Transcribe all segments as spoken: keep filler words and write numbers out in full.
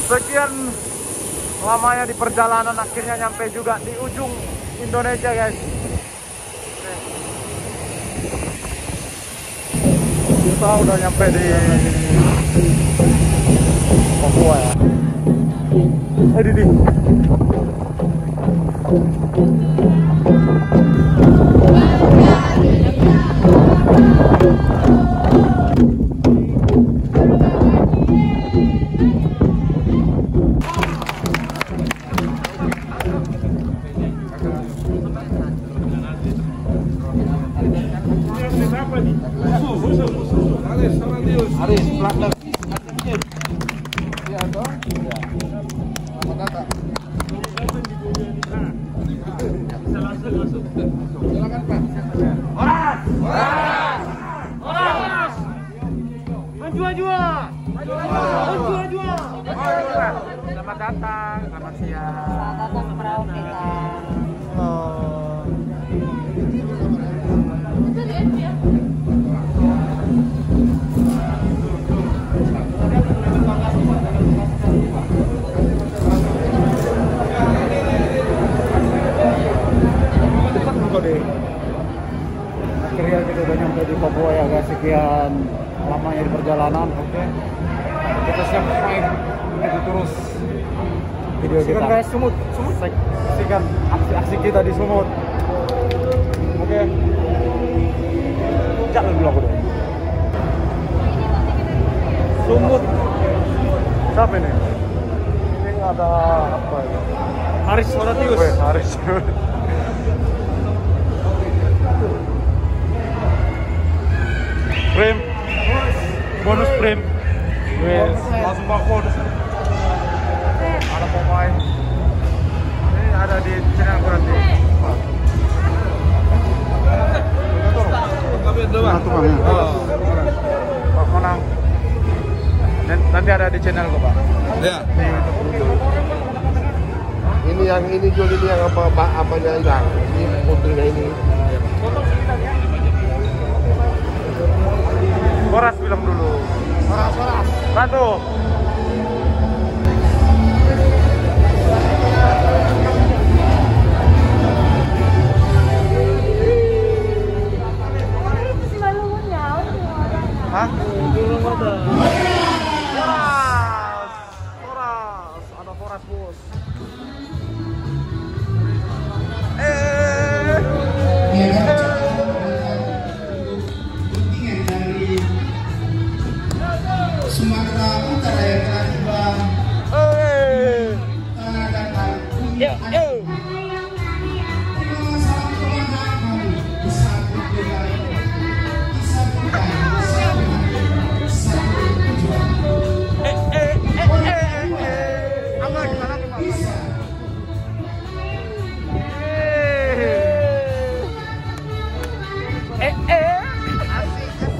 Sekian lamanya di perjalanan, akhirnya nyampe juga di ujung Indonesia guys. Kita udah nyampe di Papua ya. Eh Didi. Aris, belakang. Iya toh? Iya. Selamat datang. Silakan Pak. Horas! Horas! Horas! Maju jua. Maju jua. Selamat datang, selamat siang. Selamat datang ke perahu kita. Akhirnya kita udah nyampe di Papua ya guys. Sekian lamanya di perjalanan. Oke, okay. Kita siap main itu terus video kita guys. Sumut, Sumut. Saksikan aksi-aksi kita di Sumut. Oke, okay. Jangan dulu aku deh. Sumut. Siapa ini? Ini ada apa ya? Haris Horatius. Weh, Haris. Frame, bonus frame, wes langsung bawa bonus. Ada pemain, ini ada di channel berarti. Satu bang, Pak menang. Dan nanti ada di channel kok Pak. Ya. Di YouTube. Ini yang ini jual ini yang apa apanya hilang. Ini fotonya ini. Horas bilang dulu. Horas, horas. Satu. Hah? Horas. Horas. Ada horas bos. Eh. Sumatera Utara yang telah tiba. Mengadakan Yo, yo. salam kebangsaan kami bersatu dengan disatukan satu tujuan. Eh, eh, eh, eh, eh. Apa gimana gimana? Bisa Eh, eh. Asik, asik.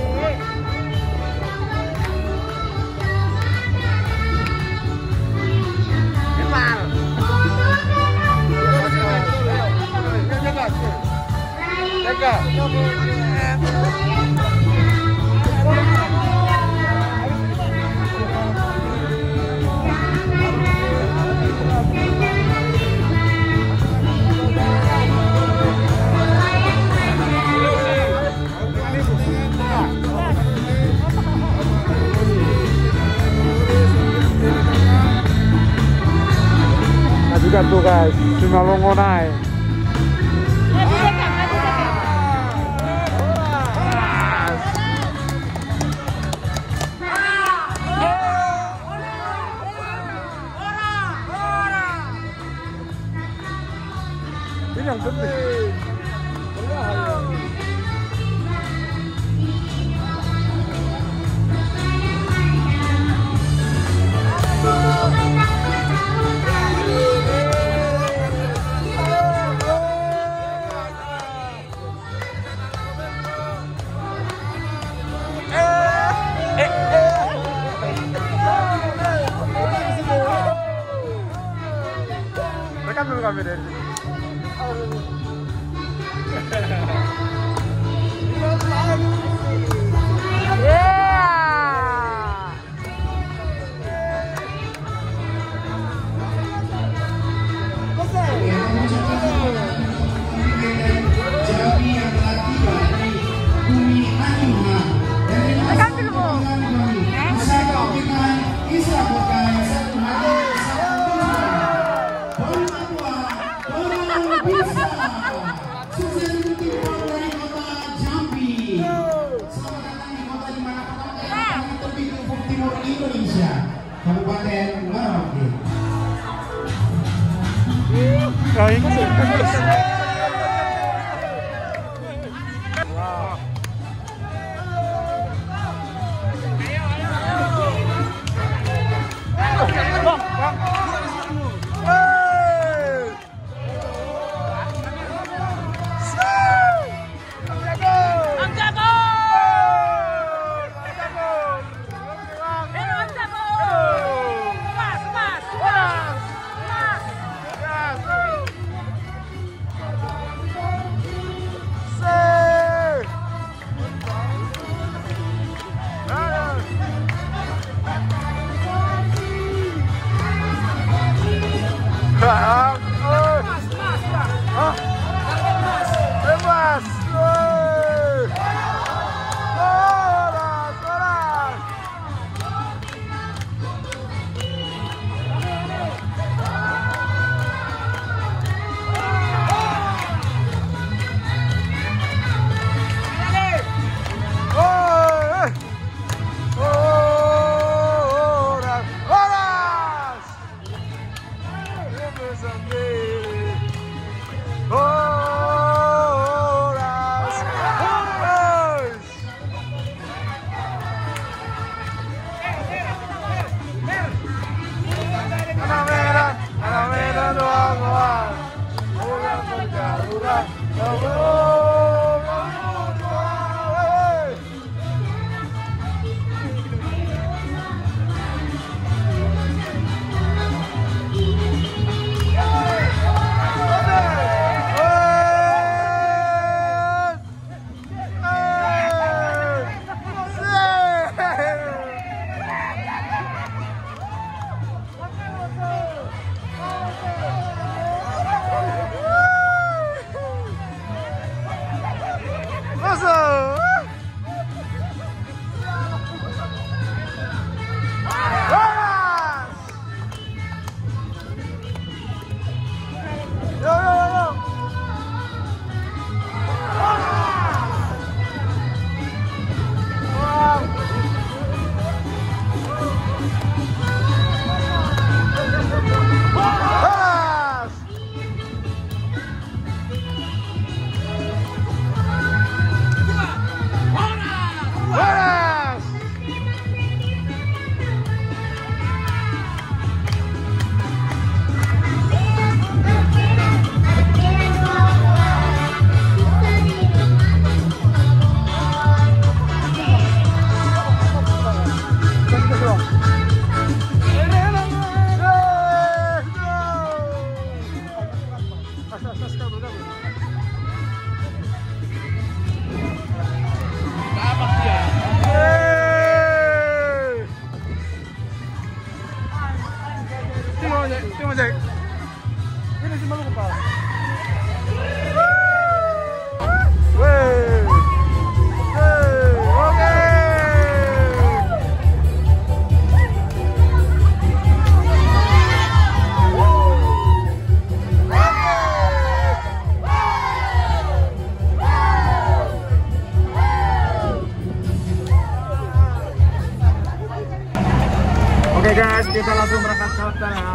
Nah juga tuh guys, cuma mau ngonai. Ini yang penting. Rekam dulu kami dari sini. Yeah. Kabupaten Merauke. Nah, ini sih. Ini si Maluku, Pak. Oke guys, kita langsung berangkat ke hotel ya.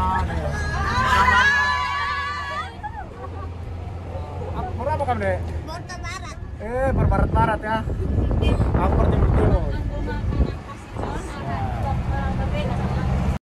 Berapa kamu deh? Borta Barat. Eh, berbarat-barat ya. Aku bertimur timur.